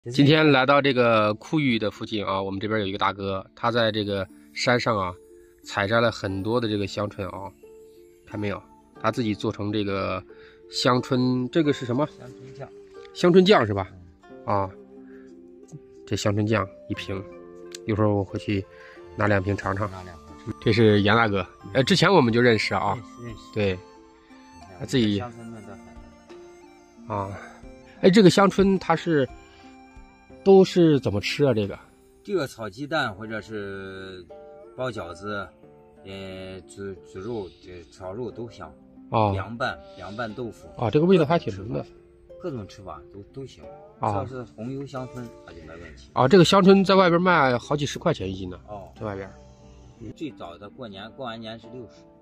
今天来到这个库域的附近啊，我们这边有一个大哥，他在这个山上啊，采摘了很多的这个香椿啊，看没有？他自己做成这个香椿，这个是什么？ 香椿酱。香椿酱是吧？啊，这香椿酱1瓶，一会儿我回去拿2瓶尝尝。这是杨大哥，之前我们就认识啊， 认识。 对，他自己香椿弄得很。 啊，哎，这个香椿它是。都是怎么吃啊？ 这个炒鸡蛋或者是包饺子，煮肉，炒肉都香。 啊， 凉拌豆腐啊，这个味道还挺浓的。 各种吃法都行。只啊， 要是红油香椿，它就没问题。 啊，这个香椿在外边卖好几十块钱1斤呢。 哦， 在外边。 最早的过完年是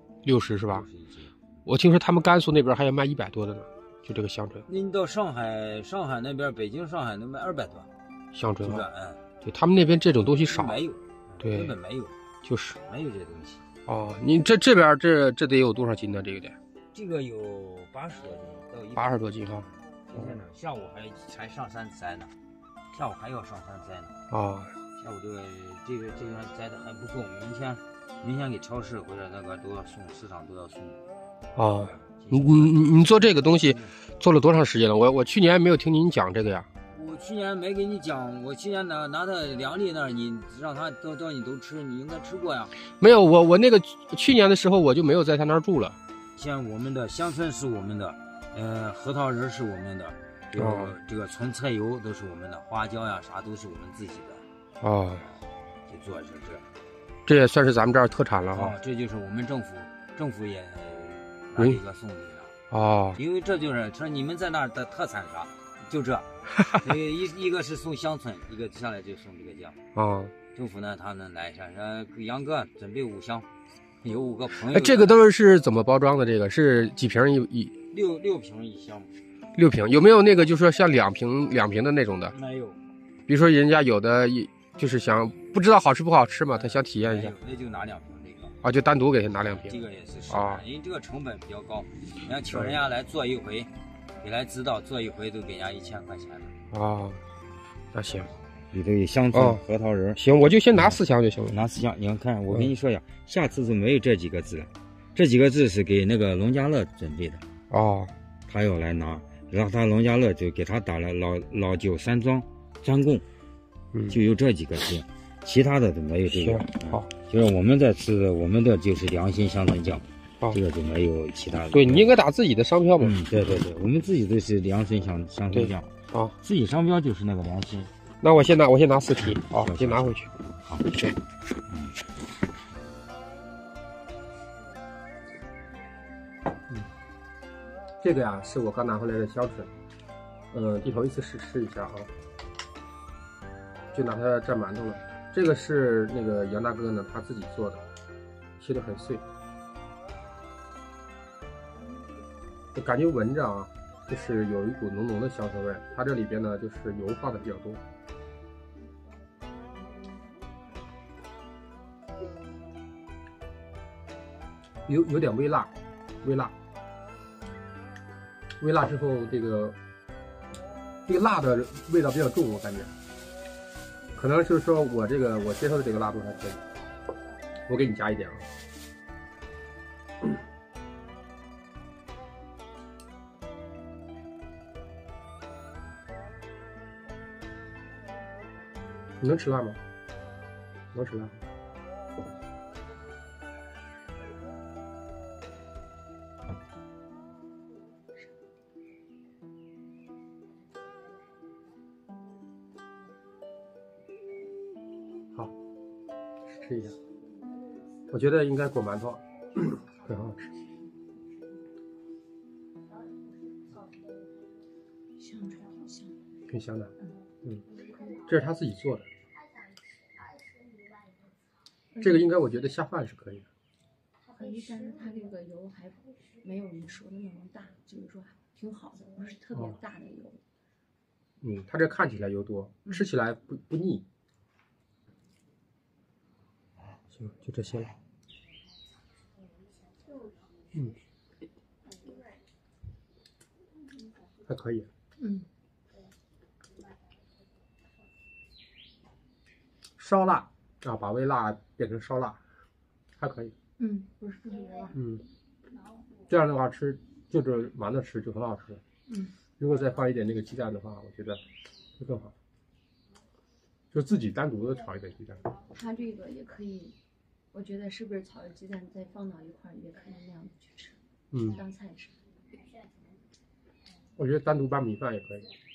60是吧？ 60一斤。 我听说他们甘肃那边还要卖100多的呢，就这个香椿。 那你到上海那边，北京、上海能卖200多。 香椿啊， 对他们那边这种东西少， 没有， 对， 根本没有， 就是没有这东西。 哦，你这边这得有多少斤呢？ 这个有80多斤到 180多斤哈。 今天呢，下午才上山摘呢，下午还要上山摘呢。 啊， 下午这个摘的还不够，明天给超市或者那个都要送，市场都要送。 啊，你做这个东西做了多长时间了？我去年没有听您讲这个呀。 我去年没给你讲，我去年拿到梁丽那儿，你让他到你都吃，你应该吃过呀。 没有，我那个去年的时候我就没有在他那儿住了。 像我们的香椿是我们的，核桃仁是我们的，这个纯菜油都是我们的，花椒呀啥都是我们自己的。 哦， 就做这， 这也算是咱们这儿特产了哈。 这就是我们政府也拿这个送礼了。 哦， 因为这就是说你们在那儿的特产啥，就这。一个是送香椿，一个下来就送这个酱。 啊， 政府呢，他们来上说杨哥准备5箱，有5个朋友。 哎，这个都是怎么包装的？这个是几瓶六瓶一箱。 6瓶，有没有那个就是说像2瓶的那种的？ 没有。 比如说人家有的就是想不知道好吃不好吃嘛，他想体验一下。 那就拿2瓶这个。 啊，就单独给他拿2瓶。 这个也是啊，因为这个成本比较高，你要请人家来做一回。给来指导做一回都给人家1000块钱的。 哦，那行， 里头有香椿、核桃仁。 行，我就先拿4箱就行了。 拿4箱，你看，我跟你说呀，下次就没有这几个字了，这几个字是给那个农家乐准备的。 哦， 他要来拿，让他农家乐就给他打了老酒3庄专供，就有这几个字，其他的都没有这个。 好， 就是我们在吃的，我们的就是良心香椿酱。这个就没有其他的。 对，你应该打自己的商标嘛。 对，我们自己都是良心香椿酱。 啊， 自己商标就是那个良心。 那我先拿4提，好，先拿回去。 好， 行。这个呀是我刚拿回来的香椿，低头一次试一下啊，就拿它蘸馒头了。这个是那个杨大哥呢他自己做的，切得很碎。就感觉闻着啊，就是有一股浓浓的香椿味。它这里边呢，就是油放的比较多，有点微辣，微辣之后，这个辣的味道比较重，我感觉，可能就是说我接受的这个辣度还可以，我给你加一点啊。你能吃辣吗？能吃辣。好，吃一下。我觉得应该裹馒头会很好吃。挺香的。这是他自己做的。这个应该我觉得下饭是可以的。 可以，但是它这个油还没有你说的那么大，就是说挺好的，不是特别大的油。 它这看起来油多，吃起来不腻。行，就这些了。还可以。 烧腊啊，把微辣变成烧腊，还可以。 不是特别辣。 这样的话吃就是馒头吃就很好吃。如果再放一点那个鸡蛋的话，我觉得会更好。就自己单独的炒一点鸡蛋。 它这个也可以，我觉得是不是炒的鸡蛋再放到一块儿也可以那样子去吃，当菜吃。 我觉得单独拌米饭也可以。